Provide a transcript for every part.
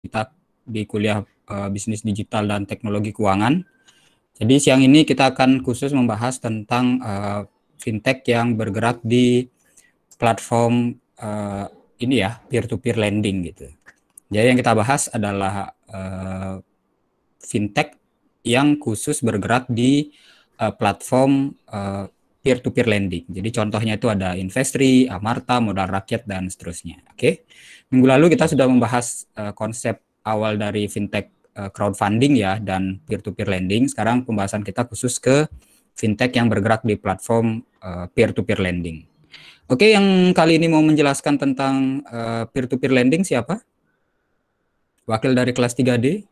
kita di kuliah bisnis digital dan teknologi keuangan. Jadi siang ini kita akan khusus membahas tentang fintech yang bergerak di platform ini ya, peer-to-peer lending gitu. Jadi yang kita bahas adalah fintech yang khusus bergerak di platform peer-to-peer lending. Jadi contohnya itu ada Investri, Amarta, Modal Rakyat, dan seterusnya. Oke. Minggu lalu kita sudah membahas konsep awal dari fintech crowdfunding ya dan peer-to-peer lending. Sekarang pembahasan kita khusus ke fintech yang bergerak di platform peer-to-peer lending. Oke, yang kali ini mau menjelaskan tentang peer-to-peer lending siapa? Wakil dari kelas 3D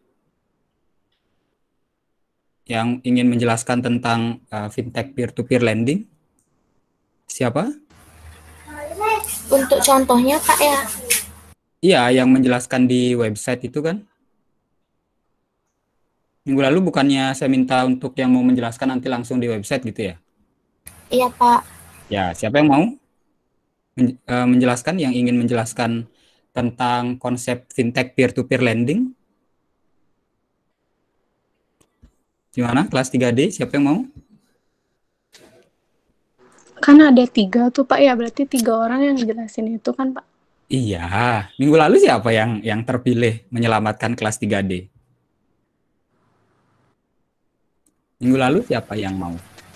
yang ingin menjelaskan tentang fintech peer-to-peer lending? Siapa? Untuk contohnya, Pak ya? Iya, yang menjelaskan di website itu kan? Minggu lalu bukannya saya minta untuk yang mau menjelaskan nanti langsung di website gitu ya? Iya, Pak. Ya, siapa yang mau menjelaskan, yang ingin menjelaskan tentang konsep fintech peer-to-peer lending? Gimana? Kelas 3D, siapa yang mau? Kan ada 3 tuh Pak ya, berarti 3 orang yang ngejelasin itu kan Pak? Iya, minggu lalu siapa yang terpilih menyelamatkan kelas 3D? Minggu lalu siapa yang mau?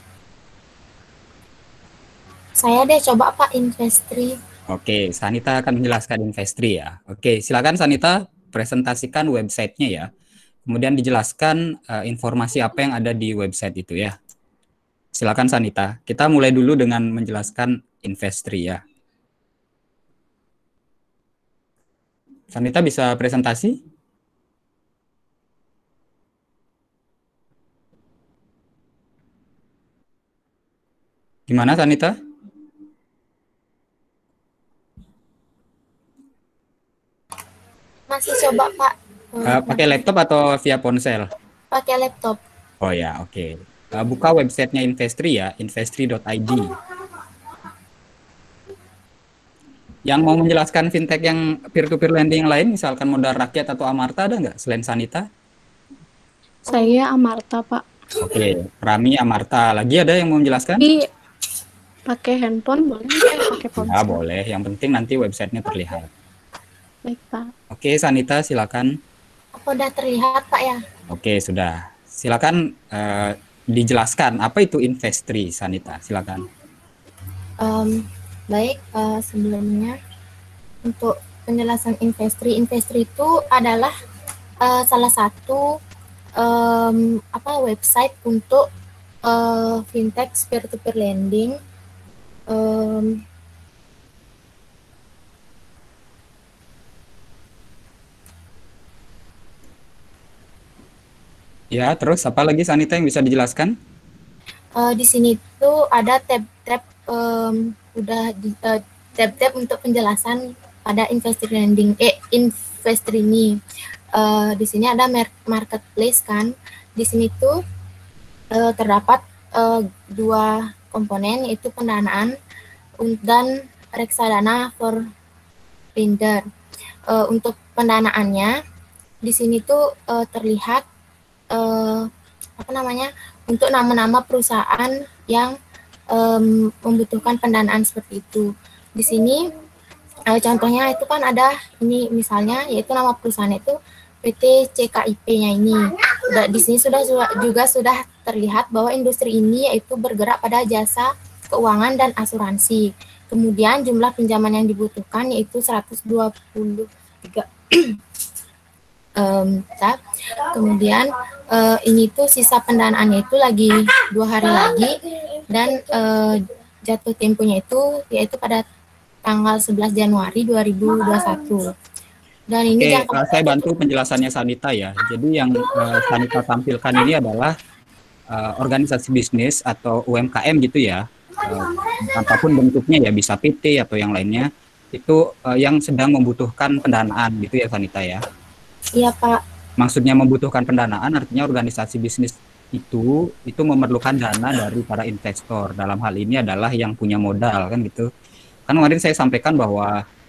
Saya deh coba Pak, Investri. Oke, Sanita akan menjelaskan Investri ya. Oke, silakan Sanita presentasikan websitenya ya. Kemudian dijelaskan informasi apa yang ada di website itu ya. Silakan Sanita. Kita mulai dulu dengan menjelaskan Investri ya. Sanita bisa presentasi? Gimana Sanita? Masih coba Pak. Pakai laptop atau via ponsel? Pakai laptop. Oh ya, oke. Buka websitenya Investri ya, investri.id. Yang mau menjelaskan fintech yang peer-to-peer lending yang lain, misalkan Modal Rakyat atau Amarta, ada nggak selain Sanita? Saya Amarta Pak. Oke, Rami, Amarta. Lagi ada yang mau menjelaskan? Jadi pakai handphone boleh nggak? Pakai ponsel? Ya, boleh. Yang penting nanti websitenya terlihat. Baik Pak. Oke, Sanita, silakan. Apa udah terlihat Pak ya? Oke, sudah. Silakan dijelaskan apa itu Investri, Sanita. Silakan. Baik, sebelumnya untuk penjelasan Investri. Investri itu adalah salah satu website untuk fintech peer-to-peer lending. Ya, terus apa lagi Sanita yang bisa dijelaskan? Di sini tuh ada tab-tab tab-tab untuk penjelasan pada Investri lending Investri ini. Di sini ada marketplace kan. Di sini tuh terdapat 2 komponen, yaitu pendanaan dan reksadana for lender. Untuk pendanaannya di sini tuh terlihat untuk nama-nama perusahaan yang membutuhkan pendanaan seperti itu. Di sini contohnya itu kan ada ini misalnya, yaitu nama perusahaan itu PT CKIP-nya ini. Di sini sudah terlihat bahwa industri ini yaitu bergerak pada jasa keuangan dan asuransi. Kemudian jumlah pinjaman yang dibutuhkan yaitu 123 kemudian ini tuh sisa pendanaannya itu lagi 2 hari lagi, dan jatuh temponya itu yaitu pada tanggal 11 Januari 2021. Dan ini saya bantu penjelasannya Sanita ya. Jadi yang Sanita tampilkan ini adalah organisasi bisnis atau UMKM gitu ya. Apapun bentuknya ya, bisa PT atau yang lainnya, itu yang sedang membutuhkan pendanaan gitu ya Sanita ya. Iya Pak. Maksudnya membutuhkan pendanaan artinya organisasi bisnis itu memerlukan dana dari para investor. Dalam hal ini adalah yang punya modal kan gitu. Kan kemarin saya sampaikan bahwa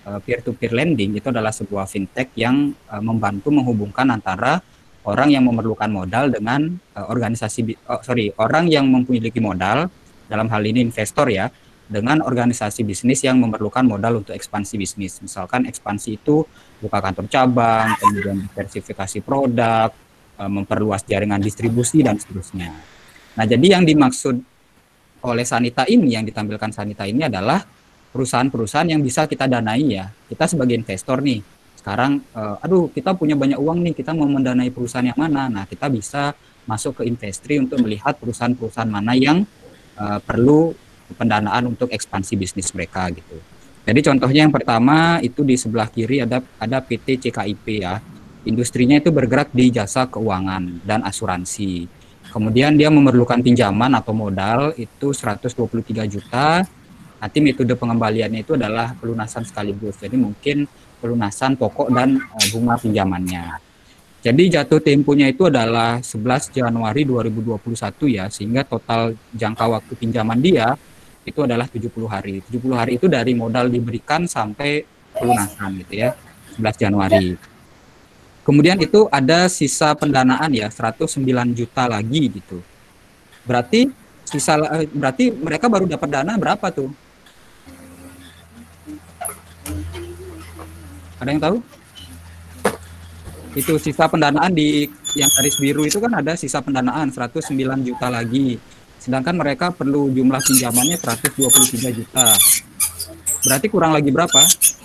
peer-to-peer lending itu adalah sebuah fintech yang membantu menghubungkan antara orang yang memerlukan modal dengan orang yang memiliki modal, dalam hal ini investor ya, dengan organisasi bisnis yang memerlukan modal untuk ekspansi bisnis. Misalkan ekspansi itu buka kantor cabang, kemudian diversifikasi produk, memperluas jaringan distribusi dan seterusnya. Nah, jadi yang dimaksud oleh Sanita ini, yang ditampilkan Sanita ini adalah perusahaan-perusahaan yang bisa kita danai ya. Kita sebagai investor nih, sekarang kita punya banyak uang nih, kita mau mendanai perusahaan yang mana. Nah, kita bisa masuk ke Investri untuk melihat perusahaan-perusahaan mana yang perlu pendanaan untuk ekspansi bisnis mereka gitu. Jadi contohnya yang pertama itu di sebelah kiri ada PT CKIP ya. Industrinya itu bergerak di jasa keuangan dan asuransi. Kemudian dia memerlukan pinjaman atau modal itu 123 juta. Nanti metode pengembaliannya itu adalah pelunasan sekaligus. Jadi mungkin pelunasan pokok dan bunga pinjamannya. Jadi jatuh temponya itu adalah 11 Januari 2021 ya, sehingga total jangka waktu pinjaman dia itu adalah 70 hari. 70 hari itu dari modal diberikan sampai pelunasan gitu ya, 11 Januari. Kemudian itu ada sisa pendanaan ya, 109 juta lagi gitu. Berarti mereka baru dapat dana berapa tuh? Ada yang tahu? Itu sisa pendanaan di yang garis biru itu kan ada sisa pendanaan 109 juta lagi. Sedangkan mereka perlu jumlah pinjamannya 123 juta. Berarti kurang lagi berapa?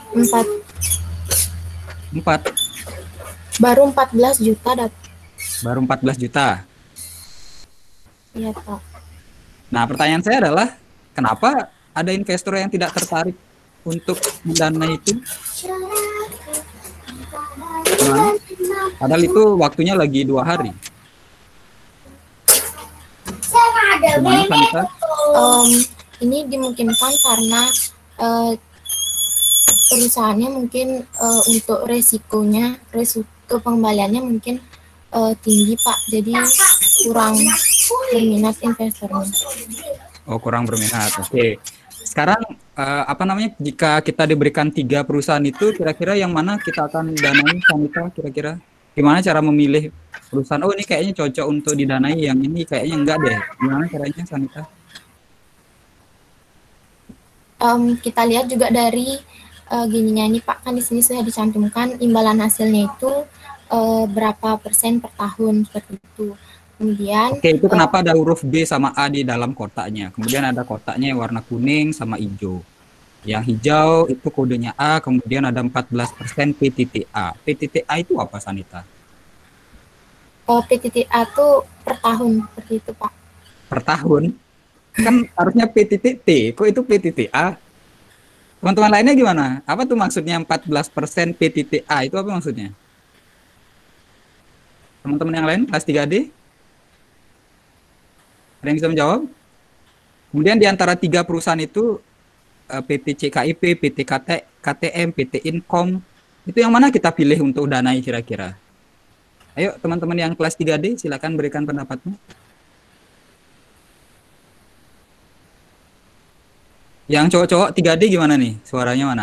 4. Baru 14 juta Baru 14 juta. Iya, Pak. Nah, pertanyaan saya adalah kenapa ada investor yang tidak tertarik untuk mendanai itu? Nah, padahal itu waktunya lagi 2 hari. Gimana, Sanita? Ini dimungkinkan karena perusahaannya mungkin untuk resiko pengembaliannya mungkin tinggi, Pak. Jadi kurang berminat investornya. Oh, kurang berminat. Oke. Sekarang jika kita diberikan 3 perusahaan itu, kira-kira yang mana kita akan danai, Sanita, kira-kira? Gimana cara memilih perusahaan? Oh, ini kayaknya cocok untuk didanai, yang ini kayaknya enggak deh. Gimana caranya, Sanita? Kita lihat juga dari gininya ini, Pak, kan di sini sudah dicantumkan imbalan hasilnya itu berapa persen per tahun seperti itu. Kemudian Oke, itu kenapa ada huruf B sama A di dalam kotaknya. Kemudian ada kotaknya yang warna kuning sama hijau. Yang hijau itu kodenya A, kemudian ada 14% PTTA. PTTA itu apa, Sanita? PTTA itu per tahun seperti itu, Pak. Per tahun? Kan harusnya PTT. Kok itu PTTA? Teman-teman lainnya gimana? Apa tuh maksudnya 14% PTTA? Itu apa maksudnya? Teman-teman yang lain kelas 3D? Ada yang bisa menjawab? Kemudian di antara 3 perusahaan itu PT CKIP, PT KTM, PT Incom, itu yang mana kita pilih untuk danai kira-kira? Ayo teman-teman yang kelas 3D silakan berikan pendapatnya. Yang cowok-cowok 3D gimana nih? Suaranya mana?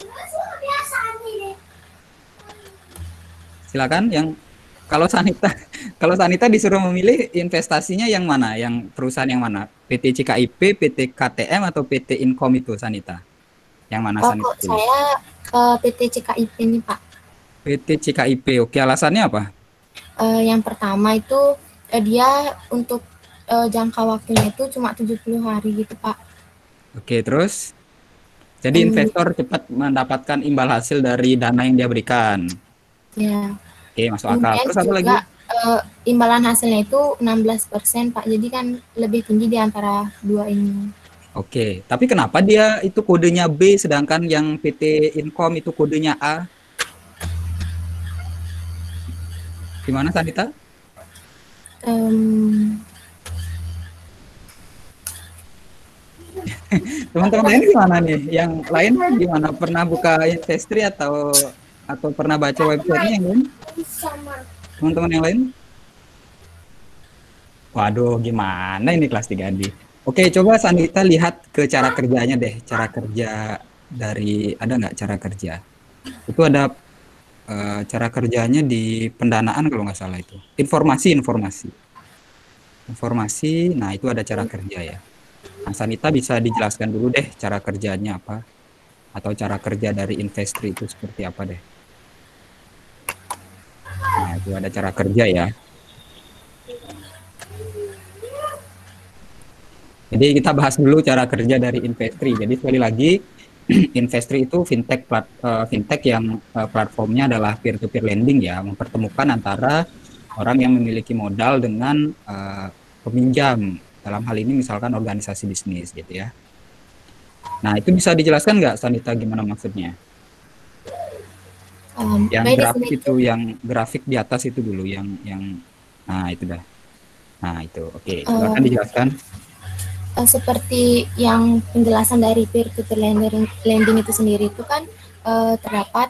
Silakan yang kalau Sanita disuruh memilih investasinya yang mana? Yang perusahaan yang mana? PT CKIP, PT KTM atau PT Incom itu, Sanita? Yang mana, Sanita? Saya PT CKIP ini, Pak. PT CKIP. Oke, alasannya apa? Yang pertama itu dia untuk jangka waktunya itu cuma 70 hari gitu, Pak. Oke, terus? Jadi investor cepat mendapatkan imbal hasil dari dana yang dia berikan. Ya. Oke, masuk akal. Terus apa lagi? Imbalan hasilnya itu 16%, Pak. Jadi kan lebih tinggi di antara 2 ini. Oke, tapi kenapa dia itu kodenya B sedangkan yang PT Incom itu kodenya A? Gimana, Sanita? Teman-teman lain gimana nih? Yang lain gimana? Pernah buka Investri atau pernah baca websitenya yang lain? Teman-teman yang lain? Waduh, gimana ini kelas 3D? Oke, coba Sanita lihat ke cara kerjanya deh, cara kerja dari ada nggak cara kerja? Itu ada cara kerjanya di pendanaan kalau nggak salah itu. Informasi. Nah, itu ada cara kerja ya. Nah, Sanita bisa dijelaskan dulu deh cara kerjanya apa atau cara kerja dari Investri itu seperti apa deh. Nah, itu ada cara kerja ya. Jadi kita bahas dulu cara kerja dari Investri. Jadi sekali lagi Investri itu fintech yang platformnya adalah peer-to-peer lending ya, mempertemukan antara orang yang memiliki modal dengan peminjam. Dalam hal ini misalkan organisasi bisnis gitu ya. Nah, itu bisa dijelaskan nggak, Sanita, gimana maksudnya? Yang grafik itu, yang grafik di atas itu dulu, nah itu dah. Nah itu, oke, silakan dijelaskan. Seperti yang penjelasan dari peer-to-peer lending itu sendiri itu kan terdapat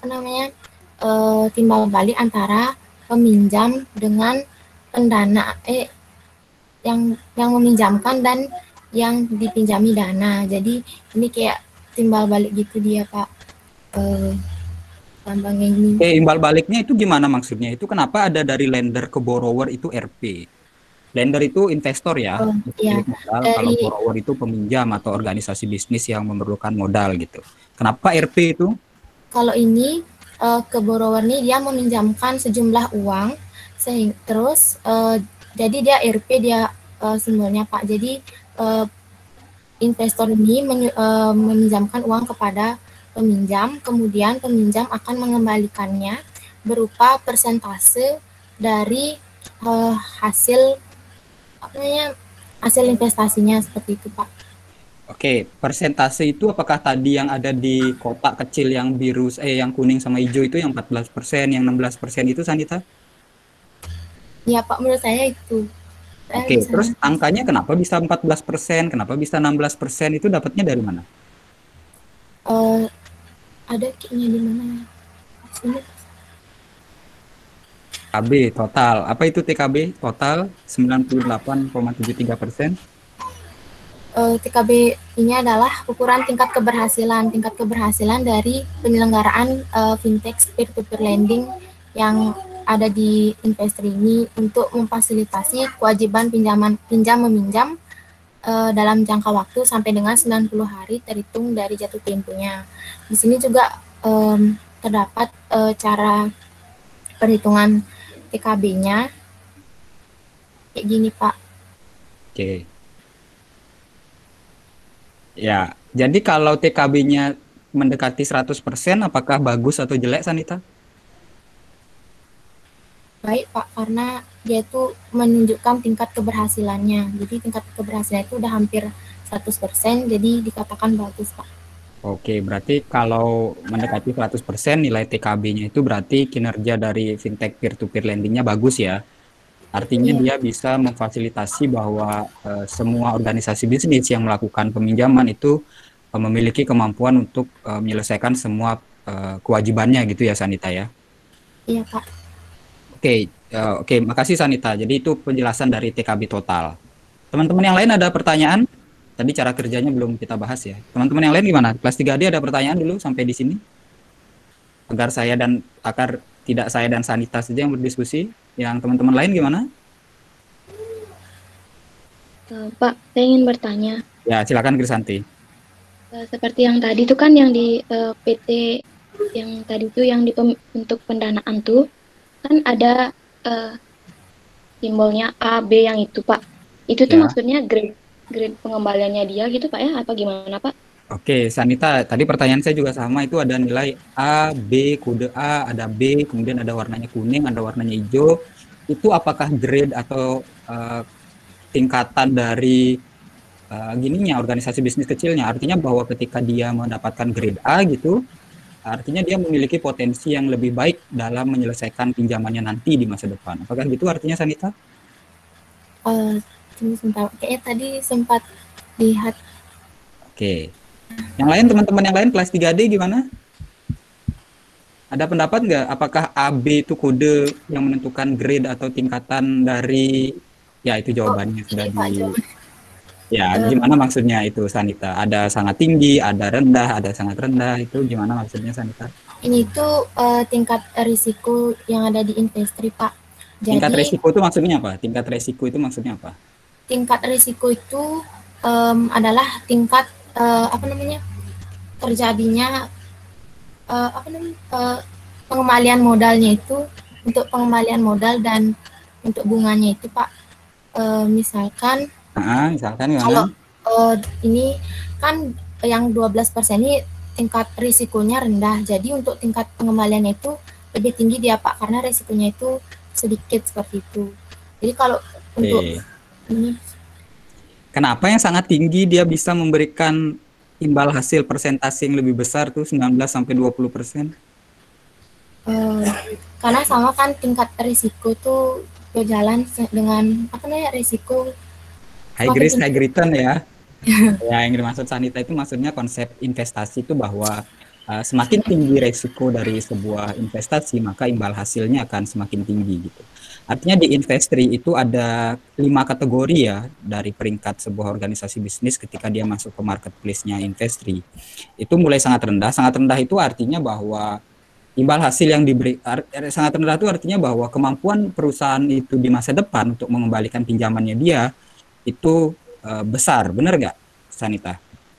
timbal balik antara peminjam dengan pendana yang meminjamkan dan yang dipinjami dana. Jadi ini kayak timbal balik gitu dia, Pak. Gampangnya ini. Oke, imbal baliknya itu gimana maksudnya? Itu kenapa ada dari lender ke borrower itu RP? Lender itu investor ya, Iya. modal. Kalau borrower itu peminjam atau organisasi bisnis yang memerlukan modal gitu. Kenapa RP itu? Kalau ini ke borrower nih dia meminjamkan sejumlah uang, terus jadi dia RP dia simbolnya, Pak. Jadi investor ini meminjamkan uang kepada peminjam, kemudian peminjam akan mengembalikannya berupa persentase dari hasil investasinya, seperti itu, Pak. Oke, persentase itu apakah tadi yang ada di kotak kecil yang biru, yang kuning sama hijau itu yang 14%, yang 16% itu, Sanita? Ya, Pak, menurut saya itu. Oke, terus angkanya kenapa bisa 14%, kenapa bisa 16%, itu dapatnya dari mana? Ada kayaknya di mana? Sini. TKB total. Apa itu TKB total? 98,73%. TKB ini adalah ukuran tingkat keberhasilan dari penyelenggaraan fintech peer-to-peer lending yang ada di Investri ini untuk memfasilitasi kewajiban pinjam meminjam dalam jangka waktu sampai dengan 90 hari terhitung dari jatuh temponya. Di sini juga terdapat cara perhitungan TKB-nya kayak gini, Pak. Oke. Ya, jadi kalau TKB-nya mendekati 100%, apakah bagus atau jelek, Sanita? Baik, Pak, karena dia itu menunjukkan tingkat keberhasilannya. Jadi tingkat keberhasilan itu udah hampir 100%, jadi dikatakan bagus, Pak. Oke, berarti kalau mendekati 100% nilai TKB-nya itu berarti kinerja dari fintech peer-to-peer lending-nya bagus ya. Artinya dia bisa memfasilitasi bahwa semua organisasi bisnis yang melakukan peminjaman itu memiliki kemampuan untuk menyelesaikan semua kewajibannya gitu ya, Sanita ya? Iya, Pak. Oke, makasih, Sanita. Jadi itu penjelasan dari TKB total. Teman-teman yang lain ada pertanyaan? Tadi cara kerjanya belum kita bahas ya. Teman-teman yang lain gimana? Kelas 3D ada pertanyaan dulu sampai di sini? Agar tidak saya dan Sanita saja yang berdiskusi. Yang teman-teman lain gimana? Pak, saya ingin bertanya. Ya, silakan Krisanti. Seperti yang tadi itu kan yang di PT yang tadi itu yang untuk pendanaan tuh kan ada simbolnya A, B yang itu, Pak. Itu tuh maksudnya grade pengembaliannya dia gitu, Pak ya? Apa gimana, Pak? Oke, Sanita, tadi pertanyaan saya juga sama, itu ada nilai A, B, kode A, ada B, kemudian ada warnanya kuning, ada warnanya hijau. Itu apakah grade atau tingkatan dari organisasi bisnis kecilnya? Artinya bahwa ketika dia mendapatkan grade A gitu, artinya dia memiliki potensi yang lebih baik dalam menyelesaikan pinjamannya nanti di masa depan. Apakah gitu artinya, Sanita? Kayaknya tadi sempat lihat. Oke. Yang lain, teman-teman yang lain kelas 3D gimana? Ada pendapat nggak? Apakah AB itu kode yang menentukan grade atau tingkatan dari, ya itu jawabannya sudah di... Ya, Eh, gimana maksudnya itu Sanita? Ada sangat tinggi, ada rendah, ada sangat rendah. Itu gimana maksudnya Sanita? ini tuh tingkat risiko yang ada di Investri, Pak. Tingkat Jadi resiko itu maksudnya apa? Tingkat resiko itu maksudnya apa? tingkat risiko itu adalah tingkat apa namanya terjadinya apa namanya pengembalian modalnya itu untuk pengembalian modal dan untuk bunganya itu Pak. Misalkan Misalkan kalau gimana? ini kan yang 12% ini tingkat risikonya rendah. Jadi untuk tingkat pengembaliannya itu lebih tinggi dia Pak karena risikonya itu sedikit seperti itu. Jadi kalau untuk Oke. ini Kenapa yang sangat tinggi dia bisa memberikan imbal hasil persentase yang lebih besar tuh 19 sampai 20%? eh, karena sama kan tingkat risiko tuh berjalan dengan apa namanya risiko High semakin risk, high tinggi. return ya. Ya, yang dimaksud Sanita itu maksudnya konsep investasi itu bahwa semakin tinggi resiko dari sebuah investasi, maka imbal hasilnya akan semakin tinggi gitu. Artinya di Investri itu ada 5 kategori ya dari peringkat sebuah organisasi bisnis ketika dia masuk ke marketplace-nya Investri. Itu mulai sangat rendah. Sangat rendah itu artinya bahwa imbal hasil yang diberi sangat rendah itu artinya bahwa kemampuan perusahaan itu di masa depan untuk mengembalikan pinjamannya dia itu besar, benar nggak, Sanita?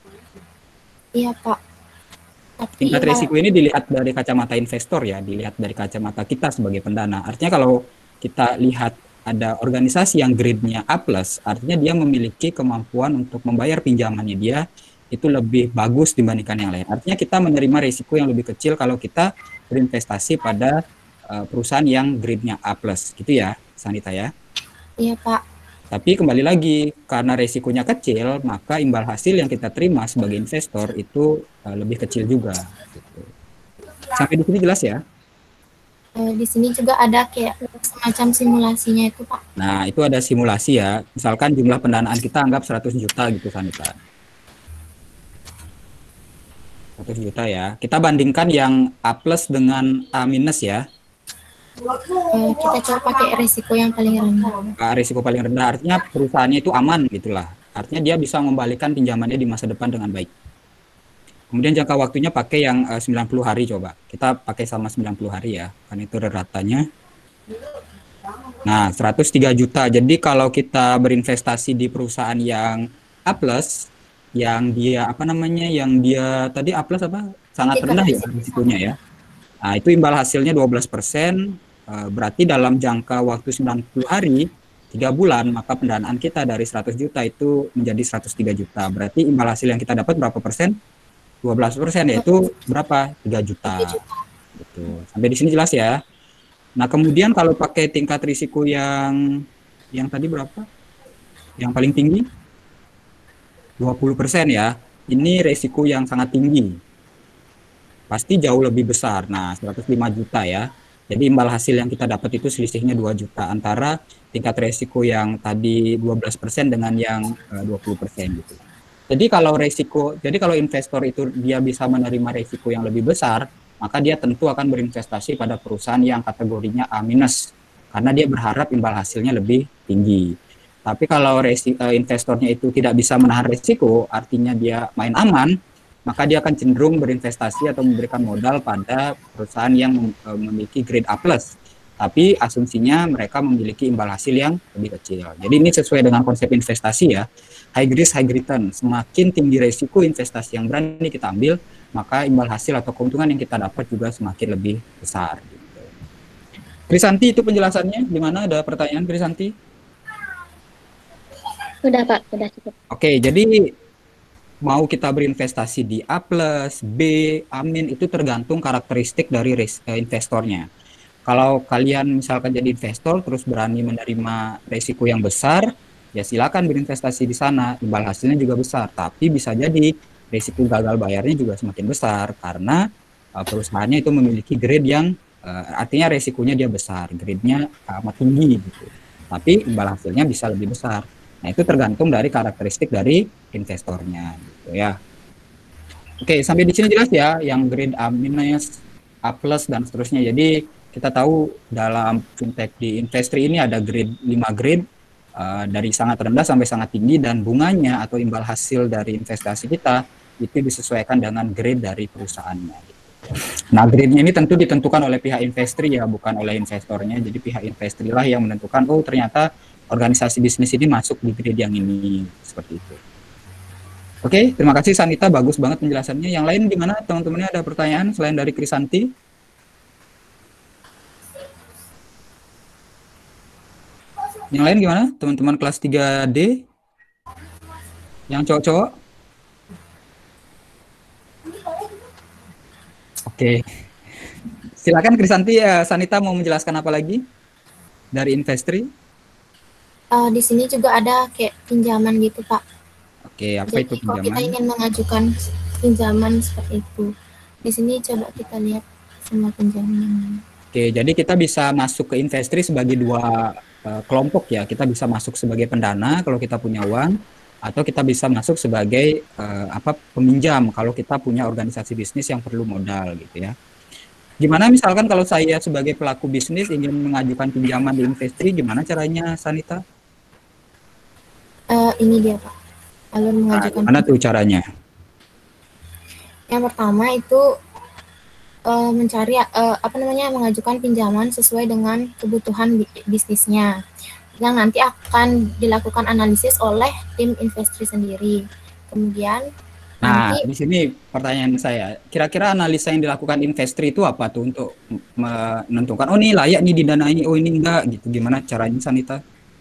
Iya Pak, tapi Tingkat imbal risiko ini dilihat dari kacamata investor ya, dilihat dari kacamata kita sebagai pendana. Artinya kalau kita lihat ada organisasi yang grade-nya A+, artinya dia memiliki kemampuan untuk membayar pinjamannya dia itu lebih bagus dibandingkan yang lain. Artinya kita menerima risiko yang lebih kecil kalau kita berinvestasi pada perusahaan yang grade-nya A+, gitu ya, Sanita ya. iya Pak. Tapi kembali lagi, karena resikonya kecil, maka imbal hasil yang kita terima sebagai investor itu lebih kecil juga. Gitu. Sampai di sini jelas ya? Di sini juga ada kayak semacam simulasinya itu Pak. Nah, itu ada simulasi ya. Misalkan jumlah pendanaan kita anggap 100 juta gitu, Sanita. 100 juta ya. Kita bandingkan yang A plus dengan A minus ya. Kita coba pakai risiko yang paling rendah. Risiko paling rendah artinya perusahaannya itu aman gitulah. Artinya dia bisa membalikan pinjamannya di masa depan dengan baik. Kemudian jangka waktunya pakai yang 90 hari coba. Kita pakai sama 90 hari ya, kan itu ratanya. Nah, 103 juta. Jadi kalau kita berinvestasi di perusahaan yang A+, yang dia apa namanya, yang dia tadi A+ apa? Sangat Tingkat rendah ya risiko risikonya ya. Nah, itu imbal hasilnya 12%, berarti dalam jangka waktu 90 hari, 3 bulan, maka pendanaan kita dari 100 juta itu menjadi 103 juta. Berarti imbal hasil yang kita dapat berapa persen? 12%, yaitu berapa? 3 juta. 3 juta. Gitu. Sampai di sini jelas ya. Nah, kemudian kalau pakai tingkat risiko yang tadi berapa? Yang paling tinggi? 20% ya. Ini risiko yang sangat tinggi. Pasti jauh lebih besar. Nah, 105 juta ya. Jadi imbal hasil yang kita dapat itu selisihnya 2 juta antara tingkat resiko yang tadi 12% dengan yang 20% gitu. Jadi kalau investor itu dia bisa menerima resiko yang lebih besar, maka dia tentu akan berinvestasi pada perusahaan yang kategorinya A- karena dia berharap imbal hasilnya lebih tinggi. Tapi kalau investornya itu tidak bisa menahan resiko, artinya dia main aman, maka dia akan cenderung berinvestasi atau memberikan modal pada perusahaan yang memiliki grade A+. Tapi asumsinya mereka memiliki imbal hasil yang lebih kecil. Jadi ini sesuai dengan konsep investasi ya. High risk, high return. Semakin tinggi resiko investasi yang berani kita ambil, maka imbal hasil atau keuntungan yang kita dapat juga semakin lebih besar. Gitu. Krisanti, itu penjelasannya. Gimana? Ada pertanyaan, Krisanti? Sudah Pak, sudah cukup. Oke, jadi mau kita berinvestasi di A+, B, Amin, itu tergantung karakteristik dari investornya. Kalau kalian misalkan jadi investor terus berani menerima resiko yang besar, ya silakan berinvestasi di sana, imbal hasilnya juga besar. Tapi bisa jadi resiko gagal bayarnya juga semakin besar karena perusahaannya itu memiliki grade yang artinya resikonya dia besar, grade-nya amat tinggi gitu. Tapi imbal hasilnya bisa lebih besar. Nah, itu tergantung dari karakteristik dari investornya gitu ya. Oke, sampai di sini jelas ya yang grade A-, A+ dan seterusnya. Jadi kita tahu dalam fintech di Investri ini ada 5 grade dari sangat rendah sampai sangat tinggi, dan bunganya atau imbal hasil dari investasi kita itu disesuaikan dengan grade dari perusahaannya. Nah, grade-nya ini tentu ditentukan oleh pihak investri ya, bukan oleh investornya. Jadi pihak investri lah yang menentukan, oh ternyata organisasi bisnis ini masuk di grade yang ini, seperti itu. Oke, terima kasih Sanita, bagus banget penjelasannya. Yang lain gimana teman-temannya, ada pertanyaan selain dari Krisanti? Yang lain gimana teman-teman kelas 3D? Yang cowok-cowok? Oke. Silakan Krisanti, Sanita mau menjelaskan apa lagi dari investri? Di sini juga ada kayak pinjaman gitu, Pak. Oke, apa Jadi itu kalau kita pinjaman? ingin mengajukan pinjaman seperti itu, di sini coba kita lihat semua pinjaman. Oke, jadi kita bisa masuk ke investri sebagai dua kelompok ya. Kita bisa masuk sebagai pendana kalau kita punya uang, atau kita bisa masuk sebagai peminjam kalau kita punya organisasi bisnis yang perlu modal gitu ya. Gimana misalkan kalau saya sebagai pelaku bisnis ingin mengajukan pinjaman di investri, gimana caranya Sanita? Ini dia, Pak, alur mengajukan. Gimana tuh caranya? Yang pertama itu mencari mengajukan pinjaman sesuai dengan kebutuhan bisnisnya, yang nanti akan dilakukan analisis oleh tim investri sendiri. Kemudian Nah, nanti di sini pertanyaan saya, kira-kira analisa yang dilakukan investri itu apa tuh untuk menentukan, oh ini layak nih didanai, oh ini enggak gitu. Gimana caranya Sanita?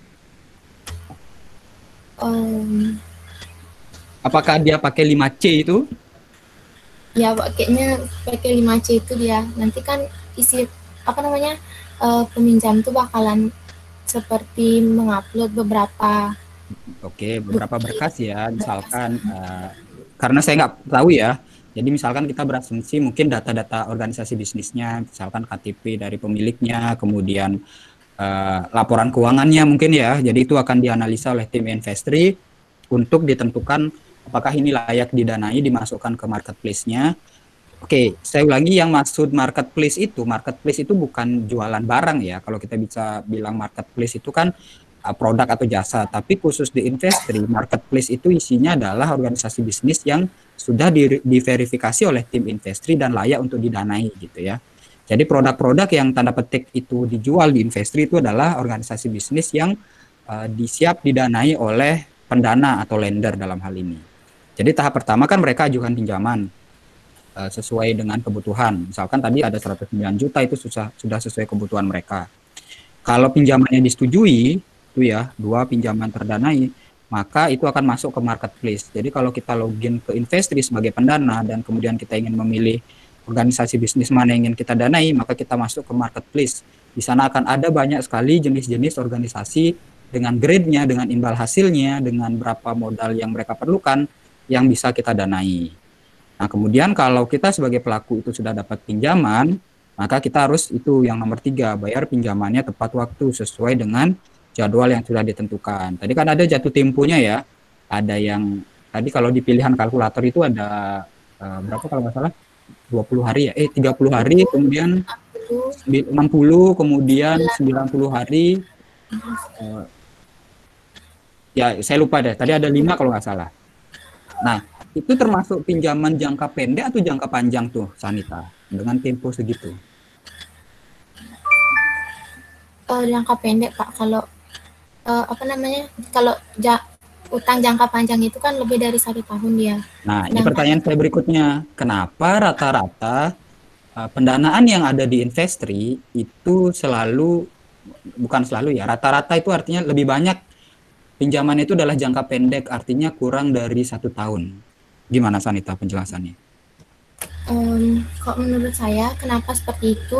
Apakah dia pakai 5C itu? ya pakainya pakai 5C itu dia. Nanti kan isi peminjam tuh bakalan seperti mengupload beberapa Beberapa berkas ya, misalkan karena saya nggak tahu ya, jadi misalkan kita berasumsi mungkin data-data organisasi bisnisnya, misalkan KTP dari pemiliknya, kemudian laporan keuangannya mungkin ya, jadi itu akan dianalisa oleh tim investri untuk ditentukan apakah ini layak didanai, dimasukkan ke marketplace-nya. Oke, saya ulangi, yang maksud marketplace itu bukan jualan barang ya. Kalau kita bisa bilang marketplace itu kan produk atau jasa, tapi khusus di investri, marketplace itu isinya adalah organisasi bisnis yang sudah diverifikasi oleh tim investri dan layak untuk didanai gitu ya. Jadi produk-produk yang tanda petik itu dijual di investri itu adalah organisasi bisnis yang siap didanai oleh pendana atau lender dalam hal ini. Jadi tahap pertama kan mereka ajukan pinjaman sesuai dengan kebutuhan. Misalkan tadi ada 109 juta, itu sudah sesuai kebutuhan mereka. Kalau pinjamannya disetujui, itu ya, 2 pinjaman terdanai, maka itu akan masuk ke marketplace. Jadi kalau kita login ke investri sebagai pendana dan kemudian kita ingin memilih organisasi bisnis mana yang ingin kita danai, maka kita masuk ke marketplace. Di sana akan ada banyak sekali jenis-jenis organisasi dengan grade-nya, dengan imbal hasilnya, dengan berapa modal yang mereka perlukan yang bisa kita danai. Nah, kemudian kalau kita sebagai pelaku itu sudah dapat pinjaman, maka kita harus itu yang nomor 3, bayar pinjamannya tepat waktu sesuai dengan jadwal yang sudah ditentukan. Tadi kan ada jatuh temponya ya. Ada yang tadi kalau di pilihan kalkulator itu ada berapa kalau nggak salah? 20 hari ya. 30 hari, kemudian 60, kemudian 90 hari. Ya, saya lupa deh. Tadi ada 5 kalau nggak salah. Nah, itu termasuk pinjaman jangka pendek atau jangka panjang tuh, Sanita, dengan tempo segitu? Jangka pendek, Pak. Kalau kalau utang jangka panjang itu kan lebih dari 1 tahun dia. Nah, ini pertanyaan saya berikutnya. Kenapa rata-rata pendanaan yang ada di investri itu bukan selalu ya, rata-rata itu artinya lebih banyak pinjaman itu adalah jangka pendek, artinya kurang dari 1 tahun. Gimana Sanita penjelasannya? Kalau menurut saya, kenapa seperti itu?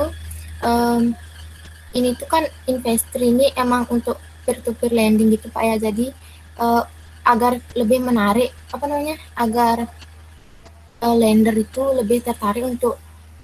Ini tuh kan investri ini emang untuk peer-to-peer lending gitu Pak ya. Jadi agar lebih menarik, agar lender itu lebih tertarik untuk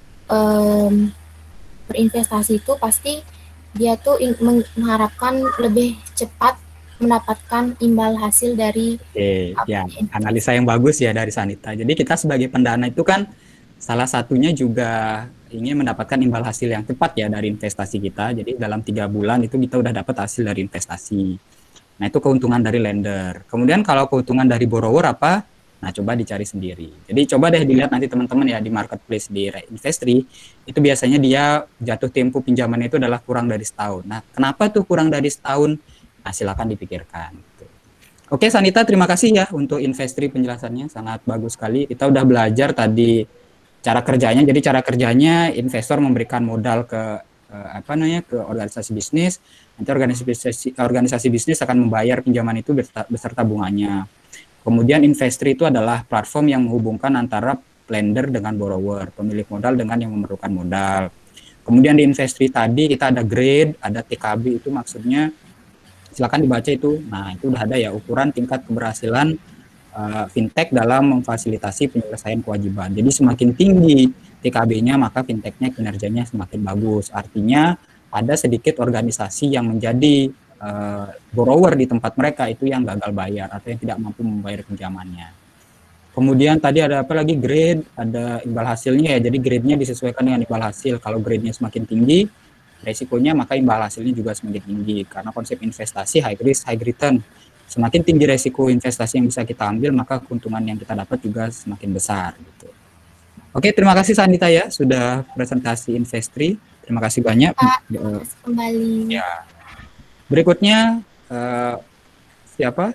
berinvestasi, itu pasti dia tuh mengharapkan lebih cepat mendapatkan imbal hasil dari analisa yang bagus ya dari Sanita. Jadi kita sebagai pendana itu kan salah satunya juga ingin mendapatkan imbal hasil yang cepat ya dari investasi kita. Jadi dalam 3 bulan itu kita udah dapat hasil dari investasi. Nah, itu keuntungan dari lender. Kemudian kalau keuntungan dari borrower apa? Nah, coba dicari sendiri. Jadi coba deh dilihat nanti teman-teman ya di marketplace di Investri, itu biasanya dia jatuh tempo pinjamannya itu adalah kurang dari setahun. Nah, kenapa tuh kurang dari setahun? Nah, silakan dipikirkan. Oke, Sanita, terima kasih ya untuk Investri penjelasannya, sangat bagus sekali. Kita udah belajar tadi cara kerjanya. Jadi cara kerjanya investor memberikan modal ke apa namanya ke organisasi bisnis. Nanti organisasi bisnis akan membayar pinjaman itu beserta bunganya. Kemudian Investri itu adalah platform yang menghubungkan antara lender dengan borrower, pemilik modal dengan yang memerlukan modal. Kemudian di Investri tadi kita ada grade, ada TKB, itu maksudnya silakan dibaca itu. Nah, itu udah ada ya ukuran tingkat keberhasilan fintech dalam memfasilitasi penyelesaian kewajiban. Jadi semakin tinggi TKB-nya maka fintech-nya kinerjanya semakin bagus. Artinya ada sedikit organisasi yang menjadi borrower di tempat mereka itu yang gagal bayar atau yang tidak mampu membayar pinjamannya. Kemudian tadi ada apa lagi, grade, ada imbal hasilnya ya. Jadi grade-nya disesuaikan dengan imbal hasil. Kalau grade-nya semakin tinggi, resikonya maka imbal hasilnya juga semakin tinggi. Karena konsep investasi high risk, high return. Semakin tinggi resiko investasi yang bisa kita ambil, maka keuntungan yang kita dapat juga semakin besar. Gitu. Oke, terima kasih Sanita ya sudah presentasi Investri. Terima kasih banyak. Pak, kembali. Ya. Berikutnya siapa?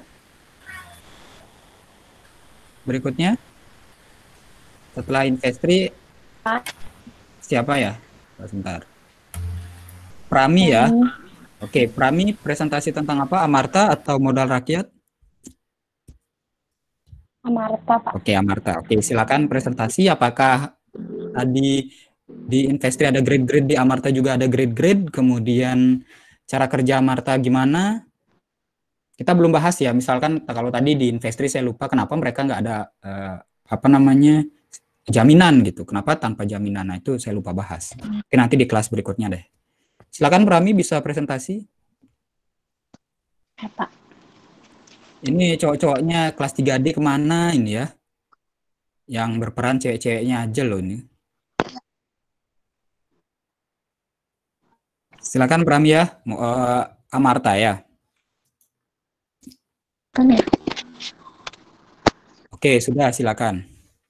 Berikutnya setelah Investri siapa ya? Sebentar. Prami ya. Oke, Prami presentasi tentang apa? Amarta atau modal rakyat? Amarta, Pak. Oke, Amarta. Oke, silakan presentasi. Apakah tadi di Investri ada grade-grade, di Amarta juga ada grade-grade, kemudian cara kerja Amarta gimana? Kita belum bahas ya, misalkan kalau tadi di Investri saya lupa kenapa mereka nggak ada apa namanya jaminan gitu. Kenapa tanpa jaminan? Nah, itu saya lupa bahas. Oke, nanti di kelas berikutnya deh. Silakan Prami bisa presentasi. Ya, Pak. Ini cowok-cowoknya kelas 3D kemana ini ya? Yang berperan cewek-ceweknya aja loh ini. Silakan Prami ya, Amarta ya. Kan ya? Oke, sudah silakan.